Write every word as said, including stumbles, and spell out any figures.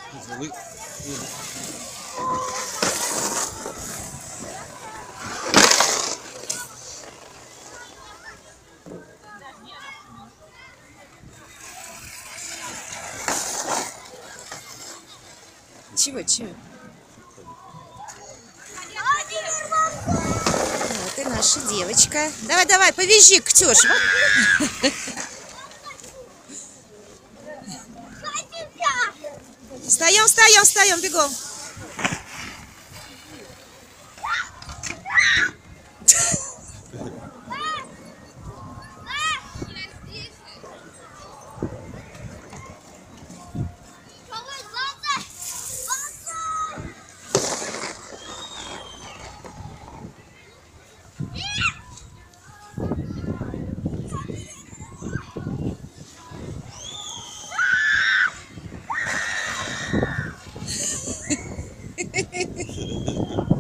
Чего, чего? Вот и наша девочка. Давай, давай, повяжи, Ктюш. Встаем, встаем, встаем, бегом. Хе-хе-хе.